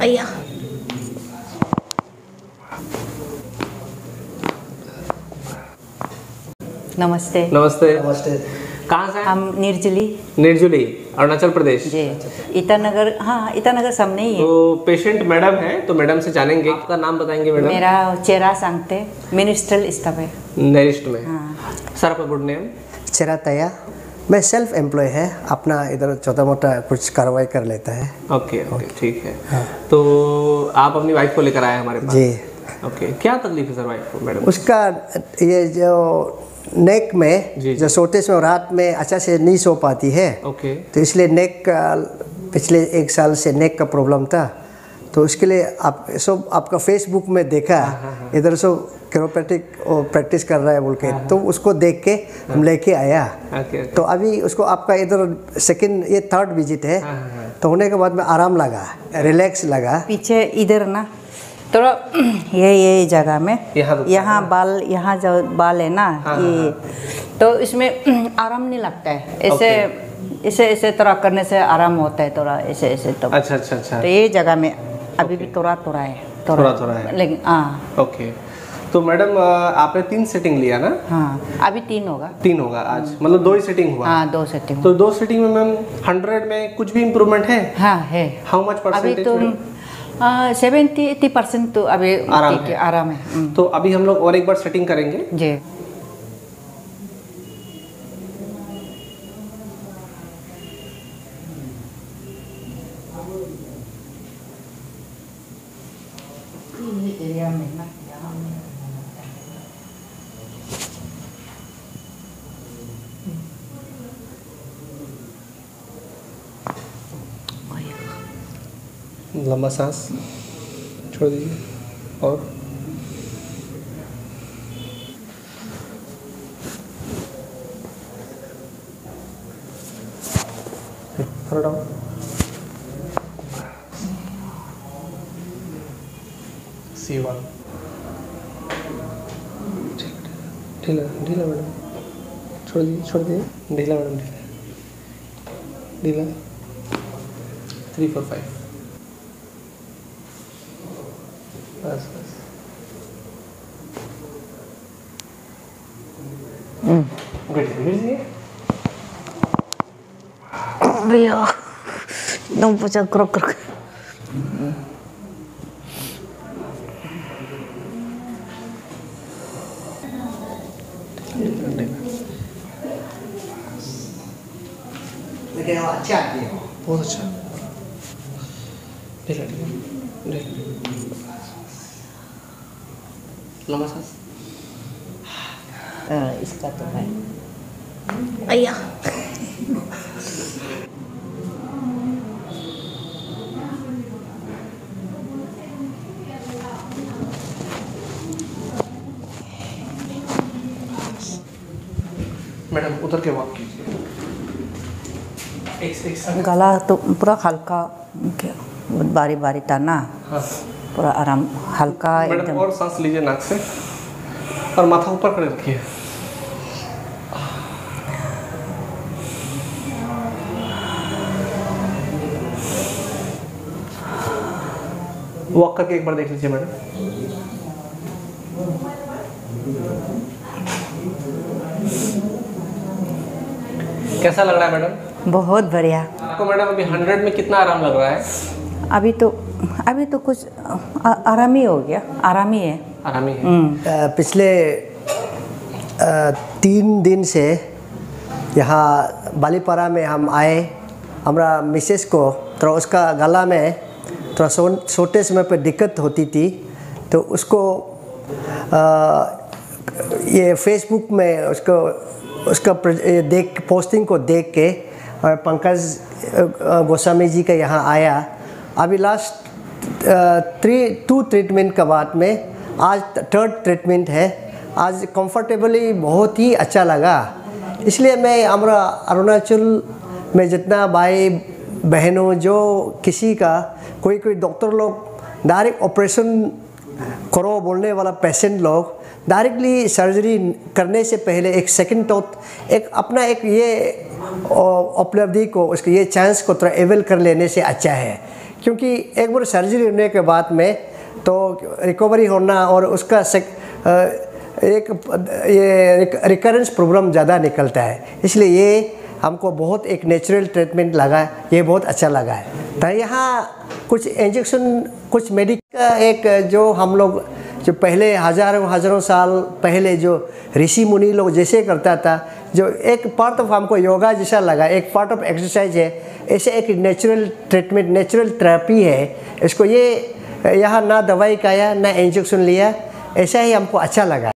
अय्या। नमस्ते। नमस्ते। नमस्ते। कहाँ से हैं? हम निर्जली। निर्जुली, अरुणाचल प्रदेश। जी, ईटानगर। हाँ, ईटानगर सामने ही है। तो पेशेंट मैडम है, तो मैडम से जानेंगे। आपका नाम बताएंगे मैडम? मेरा चेहरा सांगते मिनिस्ट्रल स्टाफ है। नेरिस्ट में। हाँ। सर आपका गुड नेम? चेरातया। मैं सेल्फ एम्प्लॉय है, अपना इधर छोटा मोटा कुछ कार्रवाई कर लेता है। ओके ओके, ठीक है। तो आप अपनी वाइफ को लेकर आए हमारे पास? जी। ओके, क्या तकलीफ है सर वाइफ को मैडम? उसका ये जो नेक में जी। जो सोते से रात में अच्छा से नहीं सो पाती है। ओके। तो इसलिए नेक का पिछले 1 साल से नेक का प्रॉब्लम था, तो उसके लिए आप सब आपका फेसबुक में देखा, इधर सब कैरोप्रैक्टिक प्रैक्टिस कर रहा है बोल के, तो उसको देख के हम लेके आया। ओके। तो अभी उसको आपका इधर सेकंड ये थर्ड विजिट है। तो होने के बाद में आराम लगा, रिलैक्स लगा। पीछे इधर ना थोड़ा ये जगह में यहाँ बाल, यहाँ जो बाल है ना, ये तो इसमें आराम नहीं लगता है। ऐसे ऐसे ऐसे थोड़ा करने से आराम होता है, थोड़ा ऐसे ऐसे। तो अच्छा अच्छा अच्छा। तो ये जगह में अभी भी थोड़ा थोड़ा है, थोड़ा है, लेकिन हाँ। ओके। तो मैडम आपने 3 सेटिंग लिया ना? हाँ, अभी 3 होगा। 3 होगा आज, मतलब 2 ही सेटिंग हुआ? हाँ, 2 सेटिंग। तो 2 सेटिंग में मैम 100 में कुछ भी इम्प्रूवमेंट है? हाँ है। हाउ मच अभी परसेंटेज? तो 70-80% तो अभी ठीक है, आराम है। तो अभी हम लोग और एक बार सेटिंग करेंगे जी। एरिया में ना यहाँ लंबा सांस छोड़ दीजिए और थोड़ा डाउन। C1 ढीला ढीला मैडम, छोड़ दीजिए ढीला मैडम, ढीला 3 4 5 बस बस। भैया एकदम पूछा क्रॉक कर। लेकिन अच्छा है, बहुत अच्छा। ढीला ढीला लंबा सांस। इसका तो है। अय्या। मैडम उधर के वॉक कीजिए। एक गला तो पूरा हल्का, बहुत बारी बारी था ना। हाँ। पूरा आराम, हल्का मैडम एकदम। और सांस लीजिए नाक से और माथा ऊपर कर रखिए। वॉक करके एक बार देख लीजिए मैडम। कैसा लग रहा है मैडम? बहुत बढ़िया। आपको मैडम अभी 100 में कितना आराम लग रहा है? अभी तो कुछ आराम ही हो गया, आराम ही है। आराम ही है। पिछले 3 दिन से यहाँ बालीपारा में हम आए। हमारा मिसेस को थोड़ा उसका गला में थोड़ा सोते समय पर दिक्कत होती थी, तो उसको ये फेसबुक में उसका पोस्टिंग को देख के और पंकज गोस्वामी जी का यहाँ आया। अभी लास्ट 2 ट्रीटमेंट के बाद में आज 3rd ट्रीटमेंट है। आज कंफर्टेबली बहुत ही अच्छा लगा। इसलिए मैं हमारा अरुणाचल में जितना भाई बहनों जो किसी का कोई डॉक्टर लोग डायरेक्ट ऑपरेशन करो बोलने वाला पेशेंट लोग डायरेक्टली सर्जरी करने से पहले एक सेकंड थॉट, एक अपना एक ये उपलब्धि को, उसके ये चांस को थोड़ा एवेल कर लेने से अच्छा है। क्योंकि एक बार सर्जरी होने के बाद में तो रिकवरी होना और उसका एक ये रिकरेंस प्रॉब्लम ज़्यादा निकलता है, इसलिए ये हमको बहुत एक नेचुरल ट्रीटमेंट लगा, ये बहुत अच्छा लगा है। तो यहाँ कुछ इंजेक्शन, कुछ मेडिकल एक जो हम लोग जो पहले हज़ारों साल पहले जो ऋषि मुनि लोग जैसे करता था, जो एक पार्ट ऑफ हमको योगा जैसा लगा, एक पार्ट ऑफ एक्सरसाइज है, ऐसे एक नेचुरल ट्रीटमेंट, नेचुरल थेरेपी है इसको। ये यहाँ ना दवाई खाया ना इंजेक्शन लिया, ऐसा ही हमको अच्छा लगा।